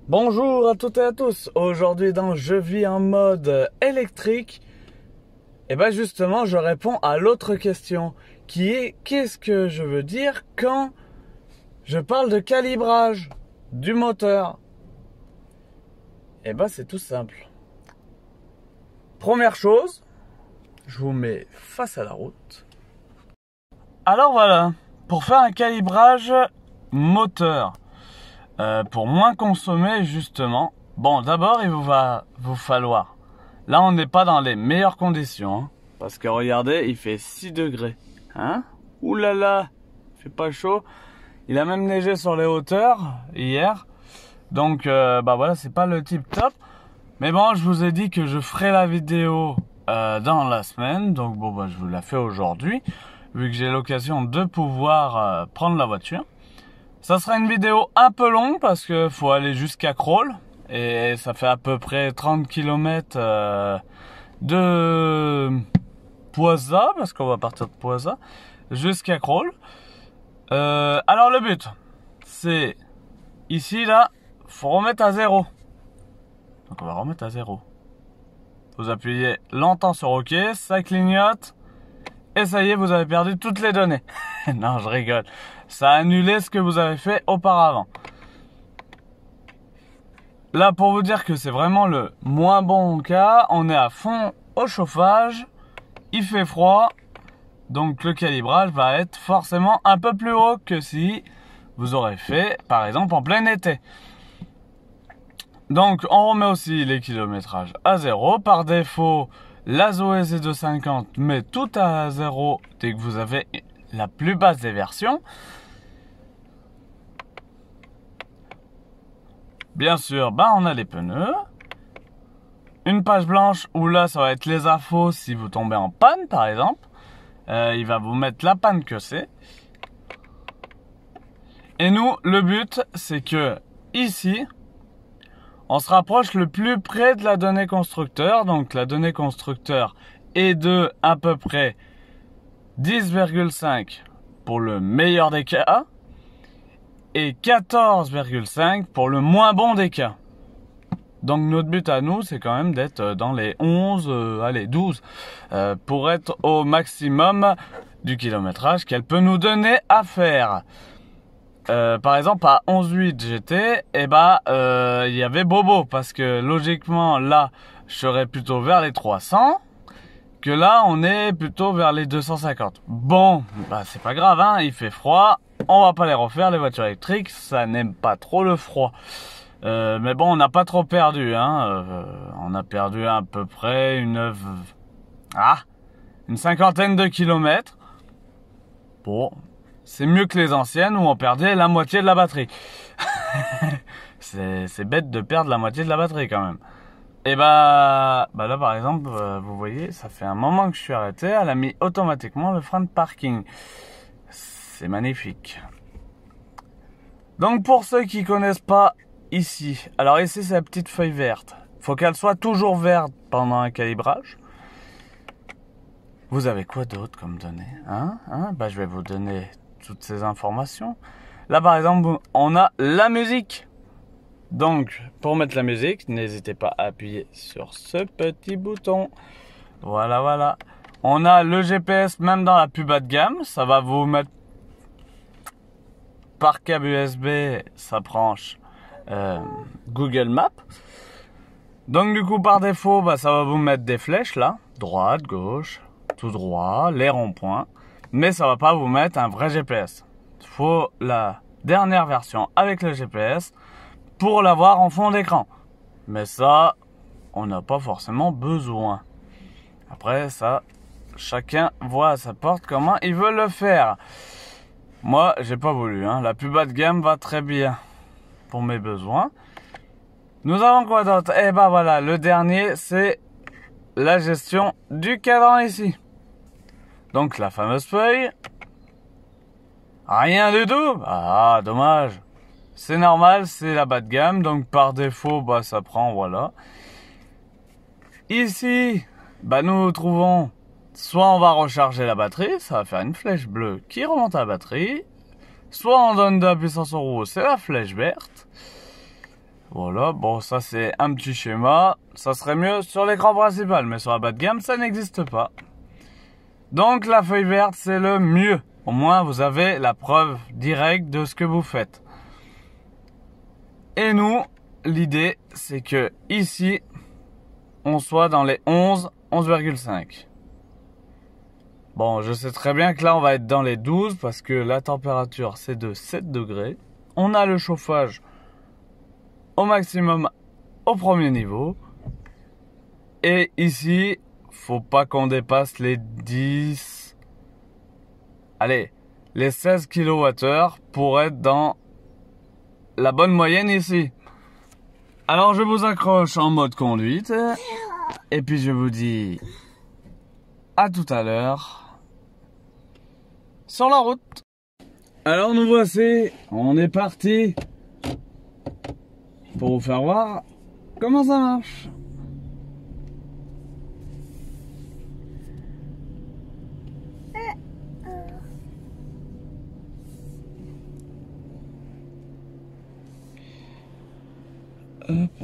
Bonjour à toutes et à tous. Aujourd'hui dans Je vis en mode électrique, et ben justement je réponds à l'autre question qui est qu'est-ce que je veux dire quand je parle de calibrage du moteur. Et ben c'est tout simple. Première chose, je vous mets face à la route. Alors voilà, pour faire un calibrage moteur, pour moins consommer justement, bon d'abord il va vous falloir, là on n'est pas dans les meilleures conditions, hein, parce que regardez il fait 6 degrés, hein, ouh là là, il fait pas chaud, il a même neigé sur les hauteurs hier, donc bah voilà c'est pas le tip top, mais bon je vous ai dit que je ferai la vidéo dans la semaine, donc bon bah je vous la fais aujourd'hui, vu que j'ai l'occasion de pouvoir prendre la voiture. Ça sera une vidéo un peu longue parce que faut aller jusqu'à Crolles et ça fait à peu près 30 km de Poisa, parce qu'on va partir de Poisa jusqu'à Crolles. Alors le but, c'est ici là, faut remettre à 0. Donc on va remettre à 0. Vous appuyez longtemps sur OK, ça clignote. Et ça y est, vous avez perdu toutes les données. Non, je rigole. Ça a annulé ce que vous avez fait auparavant. Là, pour vous dire que c'est vraiment le moins bon cas, on est à fond au chauffage. Il fait froid. Donc, le calibrage va être forcément un peu plus haut que si vous aurez fait, par exemple, en plein été. Donc, on remet aussi les kilométrages à 0. Par défaut, la Zoé Z250 met tout à 0 dès que vous avez la plus basse des versions. Bien sûr, bah on a les pneus. Une page blanche où là ça va être les infos si vous tombez en panne par exemple. Il va vous mettre la panne que c'est. Et nous, le but c'est que ici, on se rapproche le plus près de la donnée constructeur. Donc la donnée constructeur est de à peu près 10,5 pour le meilleur des cas et 14,5 pour le moins bon des cas. Donc notre but à nous c'est quand même d'être dans les 11, allez 12 pour être au maximum du kilométrage qu'elle peut nous donner à faire. Par exemple à 11.8 GT, et bah il y avait Bobo parce que logiquement là je serais plutôt vers les 300 que là on est plutôt vers les 250. Bon bah c'est pas grave hein, il fait froid, on va pas les refaire les voitures électriques, ça n'aime pas trop le froid. Mais bon on n'a pas trop perdu hein, on a perdu à peu près une cinquantaine de kilomètres. Bon, c'est mieux que les anciennes où on perdait la moitié de la batterie. C'est bête de perdre la moitié de la batterie quand même. Et bah là par exemple, vous voyez, ça fait un moment que je suis arrêté, elle a mis automatiquement le frein de parking. C'est magnifique. Donc pour ceux qui connaissent pas ici, alors ici c'est la petite feuille verte. Faut qu'elle soit toujours verte pendant un calibrage. Vous avez quoi d'autre comme données bah je vais vous donner toutes ces informations. Là par exemple on a la musique. Donc pour mettre la musique n'hésitez pas à appuyer sur ce petit bouton. Voilà. On a le GPS même dans la plus bas de gamme. Ça va vous mettre par câble USB sa branche Google Maps. Donc du coup par défaut bah, ça va vous mettre des flèches là, droite, gauche, tout droit, les ronds-points. Mais ça va pas vous mettre un vrai GPS. Il faut la dernière version avec le GPS pour l'avoir en fond d'écran. Mais ça, on n'a pas forcément besoin. Après ça, chacun voit à sa porte comment il veut le faire. Moi, j'ai pas voulu. Hein. La plus bas de gamme va très bien pour mes besoins. Nous avons quoi d'autre? Et bah voilà, le dernier, c'est la gestion du cadran ici. Donc la fameuse feuille. Rien du tout. Ah, dommage. C'est normal, c'est la bas de gamme. Donc par défaut, bah ça prend, voilà. Ici, bah nous trouvons, soit on va recharger la batterie, ça va faire une flèche bleue qui remonte à la batterie. Soit on donne de la puissance au roue, c'est la flèche verte. Voilà, bon ça c'est un petit schéma. Ça serait mieux sur l'écran principal, mais sur la bas de gamme ça n'existe pas. Donc la feuille verte c'est le mieux. Au moins vous avez la preuve directe de ce que vous faites. Et nous, l'idée c'est que ici, on soit dans les 11,5. Bon, je sais très bien que là on va être dans les 12 parce que la température c'est de 7 degrés. On a le chauffage au maximum au premier niveau. Et ici, faut pas qu'on dépasse les 10... Allez, les 16 kWh pour être dans la bonne moyenne ici. Alors je vous accroche en mode conduite. Et puis je vous dis à tout à l'heure sur la route. Alors nous voici, on est parti pour vous faire voir comment ça marche. Hop.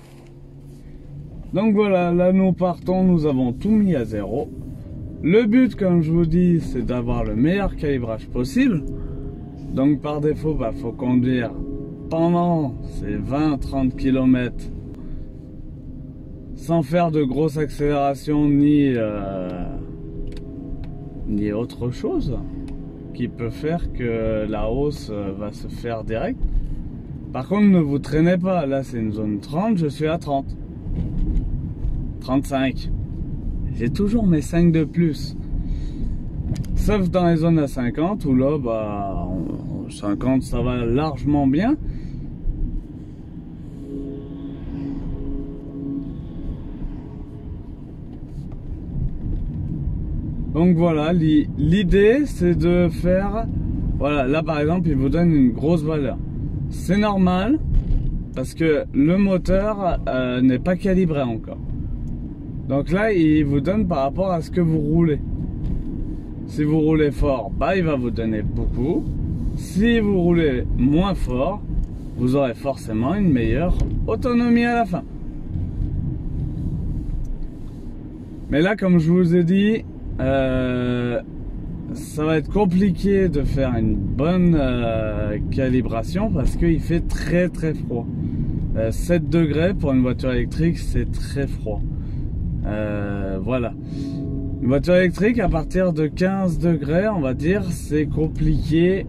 Donc voilà, là nous partons, nous avons tout mis à zéro. Le but, comme je vous dis, c'est d'avoir le meilleur calibrage possible. Donc par défaut, faut conduire pendant ces 20-30 km sans faire de grosses accélérations ni autre chose qui peut faire que la hausse va se faire direct. Par contre, ne vous traînez pas, là c'est une zone 30, je suis à 30. 35. J'ai toujours mes 5 de plus. Sauf dans les zones à 50 où là, 50 ça va largement bien. Donc voilà, l'idée c'est de faire... Voilà, là par exemple, il vous donne une grosse valeur. C'est normal parce que le moteur n'est pas calibré encore. Donc là, il vous donne par rapport à ce que vous roulez. Si vous roulez fort, il va vous donner beaucoup. Si vous roulez moins fort, vous aurez forcément une meilleure autonomie à la fin. Mais là, comme je vous ai dit, ça va être compliqué de faire une bonne calibration parce qu'il fait très très froid. 7 degrés pour une voiture électrique, c'est très froid. Voilà. Une voiture électrique à partir de 15 degrés, on va dire, c'est compliqué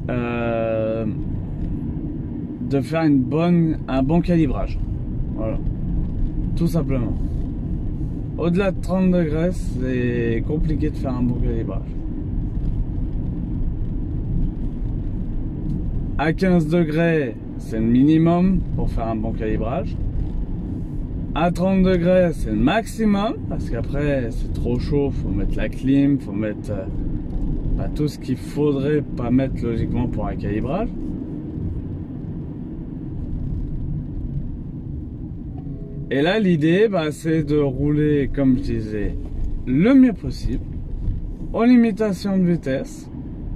de faire un bon calibrage. Voilà. Tout simplement. Au-delà de 30 degrés, c'est compliqué de faire un bon calibrage. À 15 degrés, c'est le minimum pour faire un bon calibrage. À 30 degrés, c'est le maximum, parce qu'après, c'est trop chaud, faut mettre la clim, faut mettre tout ce qu'il faudrait pas mettre logiquement pour un calibrage. Et là, l'idée, c'est de rouler, comme je disais, le mieux possible, aux limitations de vitesse.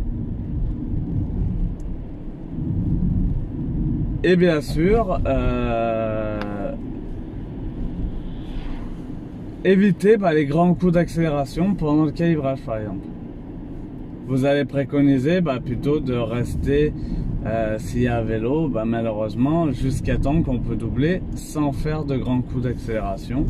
Et bien sûr, éviter les grands coups d'accélération pendant le calibrage, par exemple. Vous allez préconiser plutôt de rester, s'il y a un vélo, malheureusement, jusqu'à temps qu'on peut doubler sans faire de grands coups d'accélération.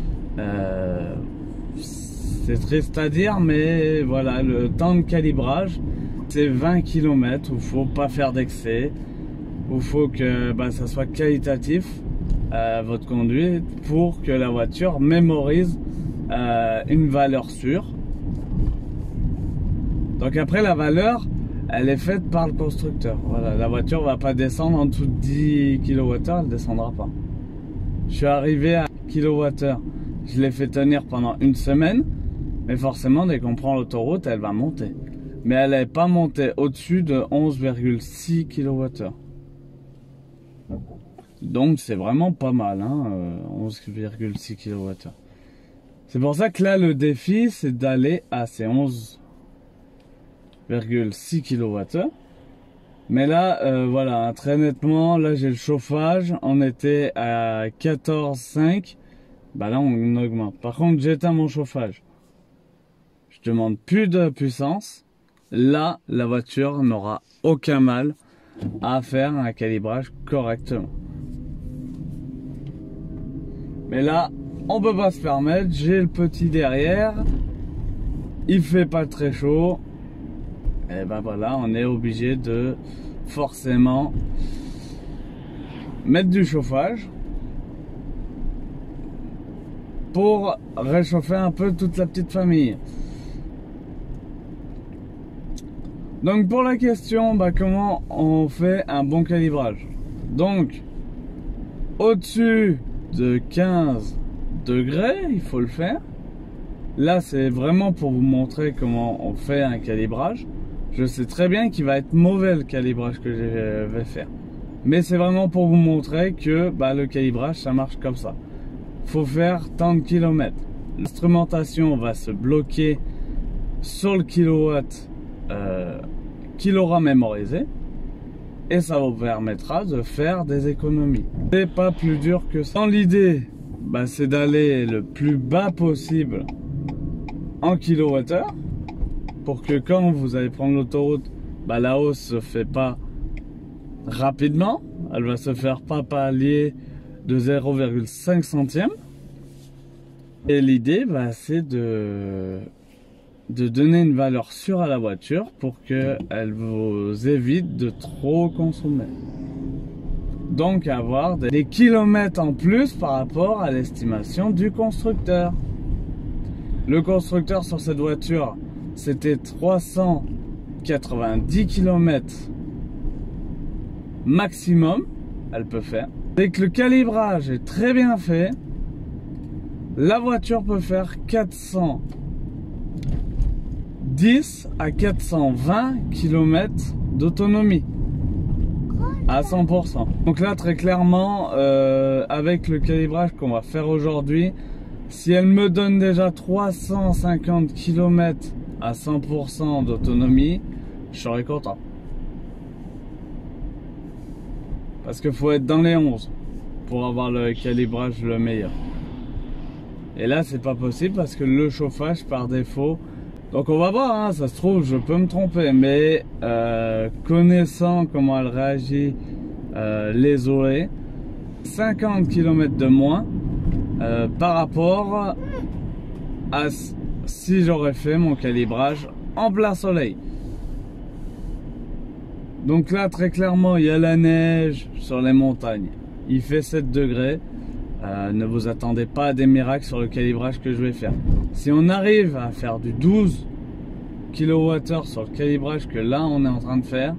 C'est triste à dire, mais voilà, le temps de calibrage, c'est 20 km où il ne faut pas faire d'excès, où il faut que ça soit qualitatif, votre conduite, pour que la voiture mémorise une valeur sûre. Donc après, la valeur, elle est faite par le constructeur. Voilà, la voiture va pas descendre en dessous de 10 kWh, elle descendra pas. Je suis arrivé à kWh, je l'ai fait tenir pendant une semaine, mais forcément, dès qu'on prend l'autoroute, elle va monter. Mais elle n'est pas montée au-dessus de 11,6 kWh. Donc c'est vraiment pas mal, 11,6 kWh. C'est pour ça que là, le défi, c'est d'aller à ces 11,6 kWh Mais là, voilà, hein, très nettement, là j'ai le chauffage, on était à 14,5, bah là on augmente. Par contre, j'éteins mon chauffage, je demande plus de puissance, là la voiture n'aura aucun mal à faire un calibrage correctement. Mais là, on peut pas se permettre, j'ai le petit derrière, il fait pas très chaud, et ben voilà, on est obligé de forcément mettre du chauffage pour réchauffer un peu toute la petite famille. Donc pour la question, bah, comment on fait un bon calibrage? Donc au-dessus de 15 degrés, il faut le faire. Là, c'est vraiment pour vous montrer comment on fait un calibrage. Je sais très bien qu'il va être mauvais le calibrage que je vais faire. Mais c'est vraiment pour vous montrer que bah, le calibrage, ça marche comme ça. Faut faire tant de kilomètres. L'instrumentation va se bloquer sur le kilowatt qu'il aura mémorisé. Et ça vous permettra de faire des économies. C'est pas plus dur que ça. L'idée, bah, c'est d'aller le plus bas possible en kilowattheure, pour que quand vous allez prendre l'autoroute, bah, la hausse se fait pas rapidement, elle va se faire pas palier de 0,5 centième. Et l'idée, bah, c'est de donner une valeur sûre à la voiture pour qu'elle vous évite de trop consommer. Donc avoir des kilomètres en plus par rapport à l'estimation du constructeur. Le constructeur sur cette voiture, c'était 390 km maximum, elle peut faire. Dès que le calibrage est très bien fait, la voiture peut faire 410 à 420 km d'autonomie à 100%. Donc là, très clairement, avec le calibrage qu'on va faire aujourd'hui, si elle me donne déjà 350 km à 100% d'autonomie, je serai content. Parce qu'il faut être dans les 11 pour avoir le calibrage le meilleur. Et là, c'est pas possible parce que le chauffage par défaut. Donc on va voir, hein, ça se trouve, je peux me tromper, mais connaissant comment elle réagit, les Zoé, 50 km de moins par rapport à si j'aurais fait mon calibrage en plein soleil. Donc là, très clairement, il y a la neige sur les montagnes. Il fait 7 degrés. Ne vous attendez pas à des miracles sur le calibrage que je vais faire. Si on arrive à faire du 12 kWh sur le calibrage que là on est en train de faire,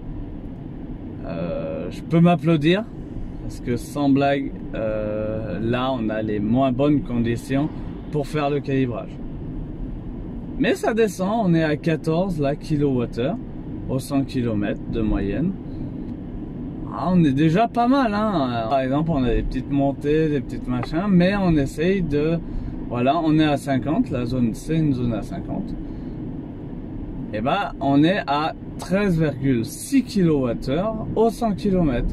je peux m'applaudir parce que sans blague, là on a les moins bonnes conditions pour faire le calibrage. Mais ça descend, on est à 14 là, kWh au 100 km de moyenne. Ah, on est déjà pas mal, hein. Par exemple, on a des petites montées, des petites machins, mais on essaye de... Voilà, on est à 50, la zone, c'est une zone à 50. Et bah, on est à 13,6 kWh au 100 km.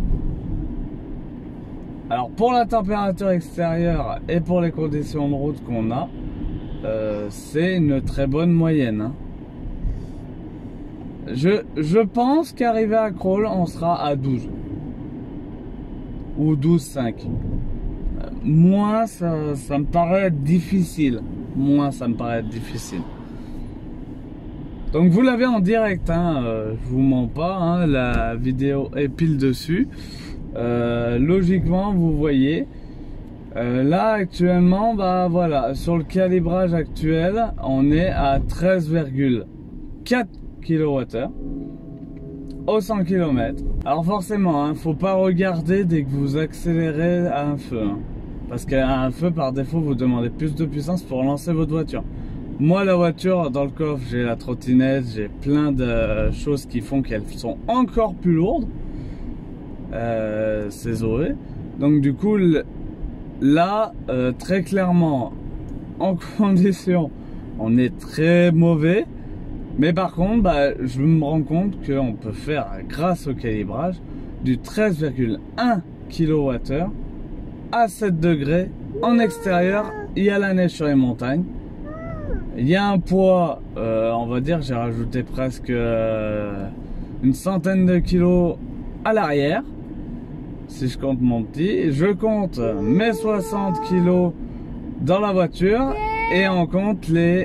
Alors, pour la température extérieure et pour les conditions de route qu'on a, c'est une très bonne moyenne, hein. Je pense qu'arrivé à Crolles, on sera à 12. Ou 12,5. Moins ça me paraît difficile. Moins ça me paraît difficile. Donc vous l'avez en direct, hein, je vous mens pas, hein, la vidéo est pile dessus. Logiquement vous voyez. Là actuellement, bah voilà, sur le calibrage actuel, on est à 13,4 kWh au 100 km. Alors forcément, hein, faut pas regarder dès que vous accélérez à un feu, hein, parce qu'à un feu par défaut vous demandez plus de puissance pour lancer votre voiture. Moi la voiture, dans le coffre j'ai la trottinette, j'ai plein de choses qui font qu'elles sont encore plus lourdes, c'est Zoé. Donc du coup là très clairement en condition on est très mauvais. Mais par contre, je me rends compte qu'on peut faire, grâce au calibrage, du 13,1 kWh à 7 degrés en extérieur. Il y a la neige sur les montagnes. Il y a un poids, on va dire, j'ai rajouté presque une centaine de kilos à l'arrière. Si je compte mon petit, je compte mes 60 kilos dans la voiture et on compte les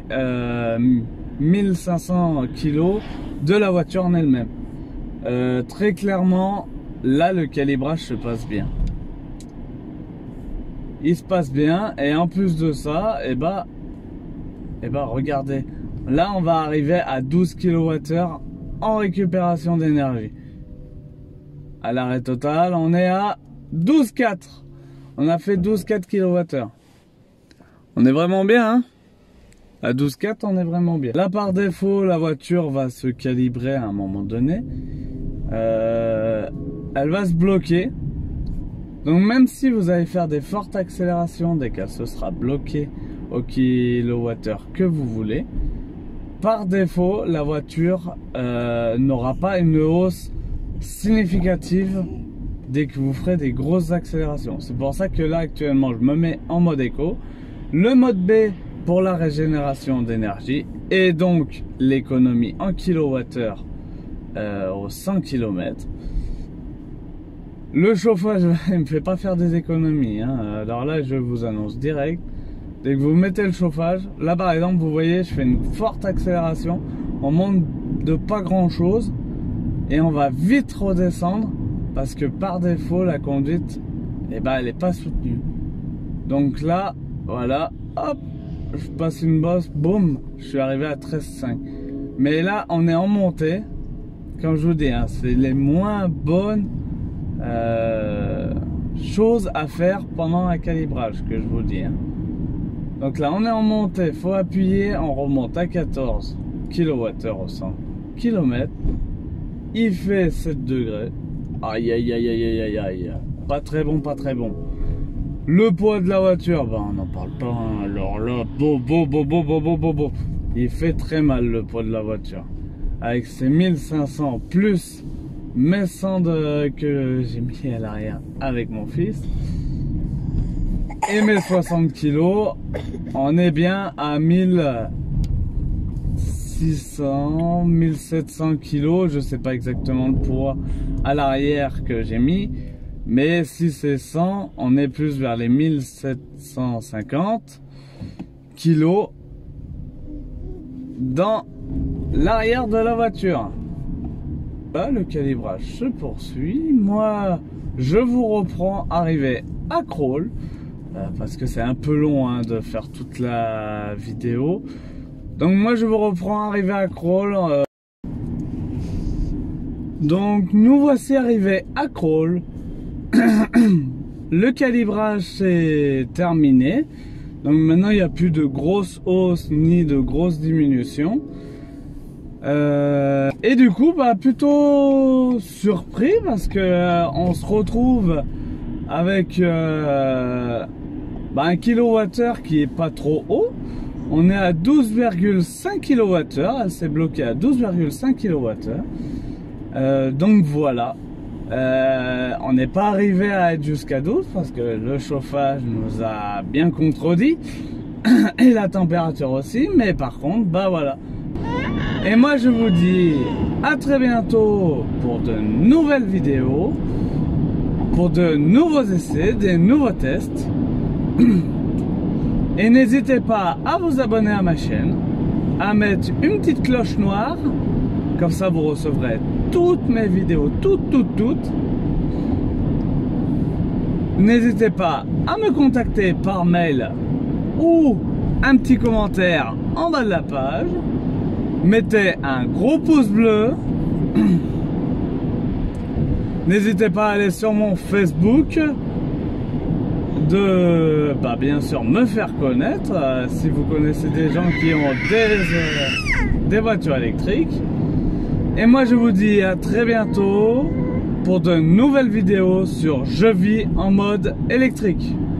1500 kilos de la voiture en elle-même. Très clairement, là le calibrage se passe bien. Il se passe bien et en plus de ça, regardez, là on va arriver à 12 kWh en récupération d'énergie. À l'arrêt total, on est à 12,4. On a fait 12,4 kWh. On est vraiment bien, hein? À 12,4, on est vraiment bien. Là, par défaut, la voiture va se calibrer à un moment donné. Elle va se bloquer. Donc, même si vous allez faire des fortes accélérations, dès qu'elle se sera bloquée au kilowattheure que vous voulez, par défaut, la voiture n'aura pas une hausse significative dès que vous ferez des grosses accélérations. C'est pour ça que là, actuellement, je me mets en mode éco. Le mode B pour la régénération d'énergie et donc l'économie en kilowattheure aux 100 km. Le chauffage, il ne me fait pas faire des économies, hein. Alors là, je vous annonce direct, dès que vous mettez le chauffage, là par exemple, vous voyez, je fais une forte accélération, on monte de pas grand chose et on va vite redescendre parce que par défaut, la conduite, elle n'est pas soutenue. Donc là, voilà, hop, je passe une bosse, boum, je suis arrivé à 13,5. Mais là, on est en montée, comme je vous dis, hein, c'est les moins bonnes choses à faire pendant un calibrage, que je vous dis. Hein. Donc là, on est en montée, faut appuyer, on remonte à 14 kWh au 100 km. Il fait 7 degrés. Aïe, aïe, aïe, aïe, aïe, aïe. Pas très bon, pas très bon. Le poids de la voiture, on n'en parle pas. Hein. Alors là, il fait très mal le poids de la voiture. Avec ses 1500 plus mes 100 que j'ai mis à l'arrière avec mon fils. Et mes 60 kilos, on est bien à 1600, 1700 kilos. Je sais pas exactement le poids à l'arrière que j'ai mis. Mais si c'est 100, on est plus vers les 1750 kilos dans l'arrière de la voiture. Là, le calibrage se poursuit. Moi, je vous reprends arrivé à Crolles. Parce que c'est un peu long hein, de faire toute la vidéo. Donc moi, je vous reprends arrivé à Crolles. Donc nous voici arrivés à Crolles. Le calibrage c'est terminé. Donc maintenant il n'y a plus de grosses hausses ni de grosses diminutions. Et du coup plutôt surpris parce que on se retrouve avec un kilowattheure qui est pas trop haut. On est à 12,5 kWh. Elle s'est bloquée à 12,5 kWh. Donc voilà. On n'est pas arrivé à être jusqu'à 12 parce que le chauffage nous a bien contredit et la température aussi, mais par contre voilà. Et moi je vous dis à très bientôt pour de nouvelles vidéos, pour de nouveaux essais, des nouveaux tests. Et n'hésitez pas à vous abonner à ma chaîne, à mettre une petite cloche noire, comme ça vous recevrez toutes mes vidéos, toutes. N'hésitez pas à me contacter par mail ou un petit commentaire en bas de la page. Mettez un gros pouce bleu. N'hésitez pas à aller sur mon Facebook, de bien sûr me faire connaître si vous connaissez des gens qui ont des voitures électriques. Et moi je vous dis à très bientôt pour de nouvelles vidéos sur Je vis en mode électrique.